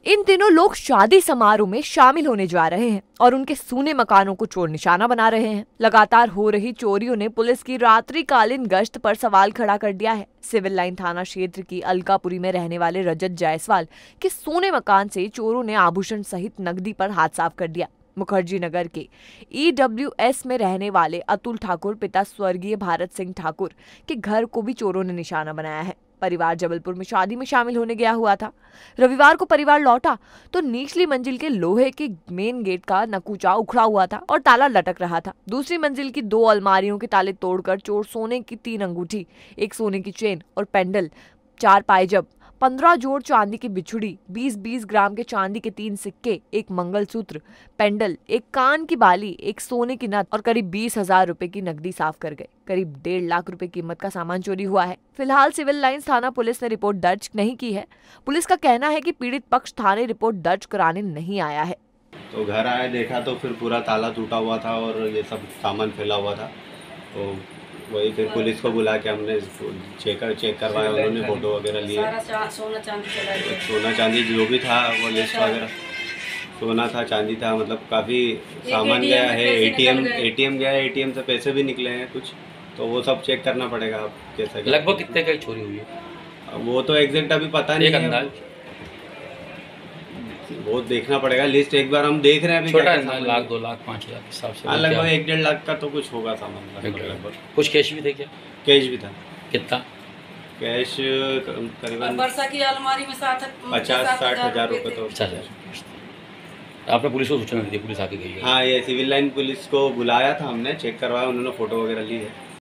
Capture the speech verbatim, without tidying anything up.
इन दिनों लोग शादी समारोह में शामिल होने जा रहे हैं और उनके सूने मकानों को चोर निशाना बना रहे हैं। लगातार हो रही चोरियों ने पुलिस की रात्रिकालीन गश्त पर सवाल खड़ा कर दिया है। सिविल लाइन थाना क्षेत्र की अलकापुरी में रहने वाले रजत जायसवाल के सोने मकान से चोरों ने आभूषण सहित नकदी पर हाथ साफ कर दिया। मुखर्जी नगर के ई डब्ल्यू एस में रहने वाले अतुल ठाकुर पिता स्वर्गीय भारत सिंह ठाकुर के घर को भी चोरों ने निशाना बनाया है। परिवार जबलपुर में शादी में शामिल होने गया हुआ था। रविवार को परिवार लौटा तो निचली मंजिल के लोहे के मेन गेट का नकूचा उखड़ा हुआ था और ताला लटक रहा था। दूसरी मंजिल की दो अलमारियों के ताले तोड़कर चोर सोने की तीन अंगूठी, एक सोने की चेन और पेंडल, चार पायजब, पंद्रह जोड़ चांदी की बिछुड़ी, बीस बीस ग्राम के चांदी के तीन सिक्के, एक मंगलसूत्र, पेंडल, एक कान की बाली, एक सोने की नथ और करीब बीस हजार रुपए की नकदी साफ कर गए। करीब डेढ़ लाख रुपए कीमत का सामान चोरी हुआ है। फिलहाल सिविल लाइंस थाना पुलिस ने रिपोर्ट दर्ज नहीं की है। पुलिस का कहना है कि पीड़ित पक्ष थाने रिपोर्ट दर्ज कराने नहीं आया है। तो घर आए देखा तो फिर पूरा ताला टूटा हुआ था और ये सब सामान फैला हुआ था। तो वही फिर पुलिस को बुला के हमने चेक चेक करवाया। उन्होंने फोटो वगैरह लिए, सोना चांदी सोना चांदी जो भी था वो लिस्ट वगैरह, सोना था, चांदी था, मतलब काफ़ी सामान गया है। एटीएम एटीएम गया है, एटीएम से पैसे भी निकले हैं कुछ, तो वो सब चेक करना पड़ेगा। आप कैसे लगभग कितने की चोरी हुई है वो तो एग्जैक्ट अभी पता नहीं है, वो देखना पड़ेगा। लिस्ट एक बार हम देख रहे हैं अभी। छोटा है, लाख दो लाख पाँच हजार हिसाब से। हाँ, लगभग एक डेढ़ लाख का तो कुछ होगा सामान लगभग। कुछ कैश भी थे क्या? कैश भी था। कितना कैश? करीबन वर्षा की अलमारी में साथ पचास साठ हजार रुपये तो। पचास हजार। आपने पुलिस को सूचना दी? पुलिस आके गई है? हाँ, ये सिविल लाइन पुलिस को बुलाया था हमने, चेक करवाया, उन्होंने फोटो वगैरह ली है।